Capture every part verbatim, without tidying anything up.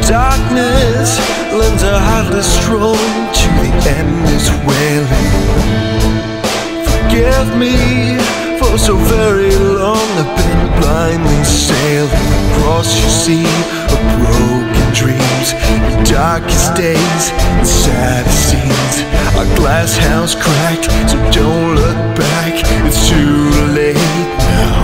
Darkness lends a heartless stroll to the endless wailing. Forgive me, for so very long I've been blindly sailing across your sea of broken dreams. Your darkest days and saddest scenes. Our glass house cracked, so don't look back, it's too late now.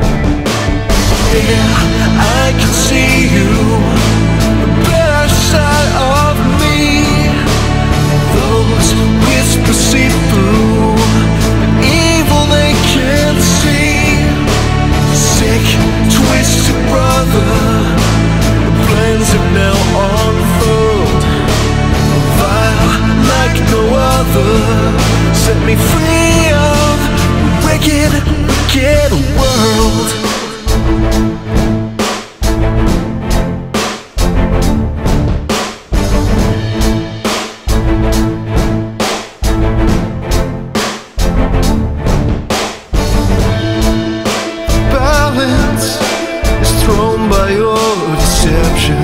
Yeah, I can see you, the better side of me. Those whispers see through the evil they can't see. Sick, twisted brother, the plans have now unfurled. Vile like no other, set me free of a wicked, wicked world. Balance is thrown by your deception.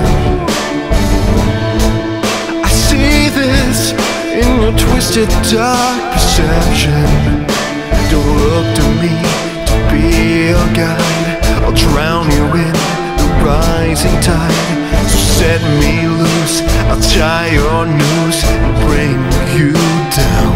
I see this in your twisted dark perception. Don't look to me to be your guide. I'll drown you in the rising tide. So set me loose, I'll tie your noose and bring you down.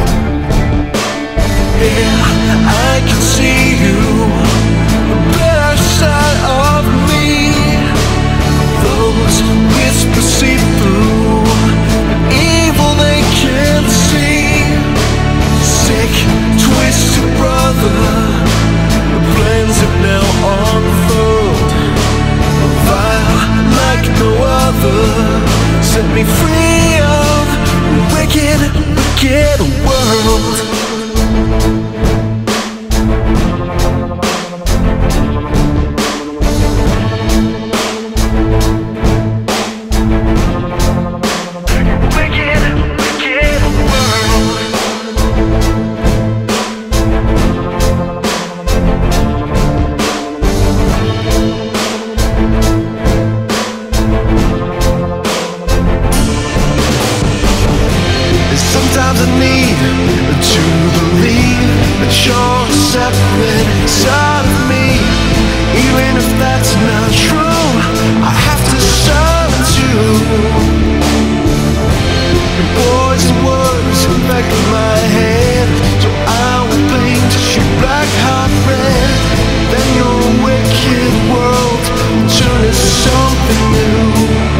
Yeah, I can see you, the better side of me. Those whispers see through the evil they can't see. Sick, twisted brother, the plans have now unfurled. Vile like no other, set me free of a wicked, wicked world. Sometimes I need to believe that you're a separate side of me. Even if that's not true, I have to silence you. Your poison words back in my head, so I will paint you black hot red. Then your wicked world will turn to something new.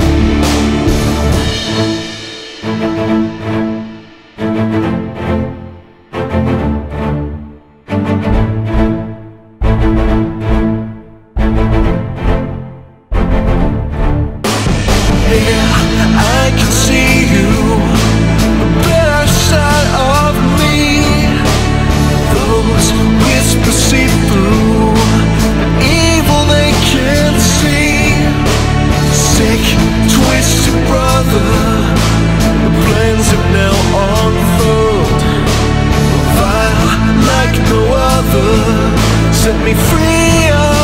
Yeah, I can see you, the better side of me. Those whispers see through the evil they can't see. Sick, twisted brother, the plans have now unfurled. Vile like no other, set me free of